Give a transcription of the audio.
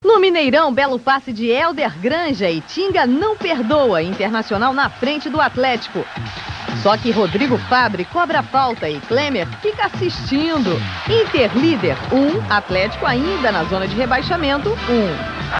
No Mineirão, belo passe de Hélder Granja e Tinga não perdoa. Internacional na frente do Atlético. Só que Rodrigo Fabre cobra a falta e Klemer fica assistindo. Inter líder 1, Atlético ainda na zona de rebaixamento 1.